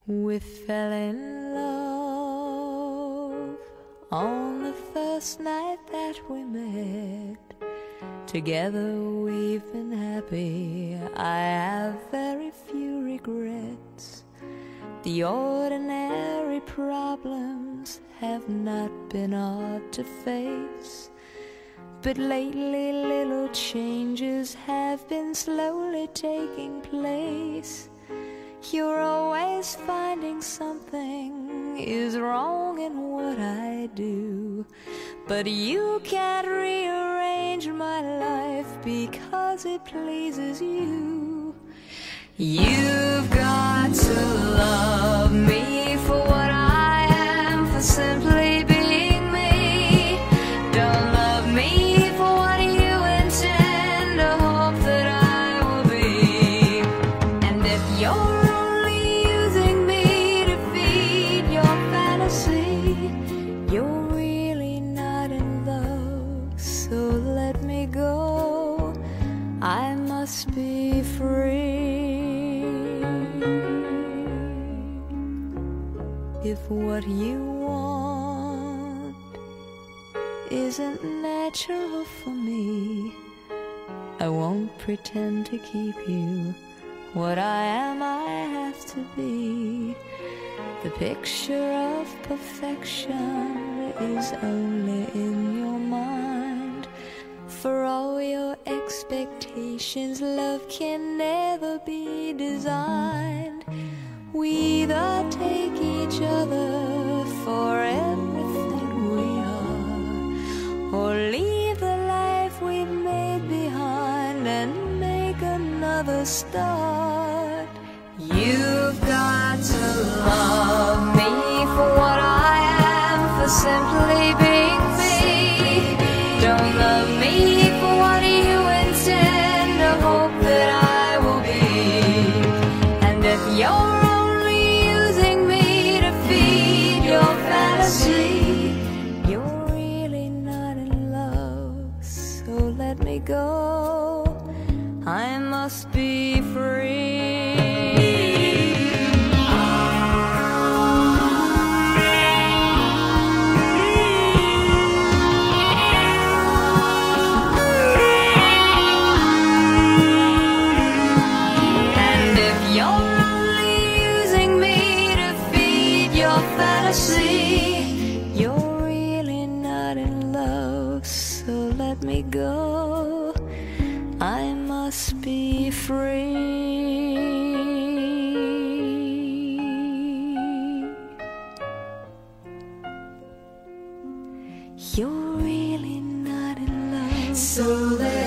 We fell in love on the first night that we met. Together we've been happy, I have very few regrets. The ordinary problems have not been hard to face, but lately little changes have been slowly taking place. You're always finding something is wrong in what I do, but you can't rearrange my life because it pleases you. You've got to love me for what I am, for simply being me. Don't love me for what you intend or hope that I will be. And if you're you're really not in love, so let me go. I must be free. If what you want isn't natural for me, I won't pretend to keep you. What I am, I have to be. The picture of perfection is only in your mind. For all your expectations, love can never be designed. We either take each other for everything we are, or leave the life we've made behind and make another start. You've got to love me for what I am, for simply being me. Don't love me for what you intend or hope that I will be. And if you're only using me to feed your fantasy, you're really not in love, so let me go. I must be free. You're really not in love, so let me go. I must be free. You're really not in love, so let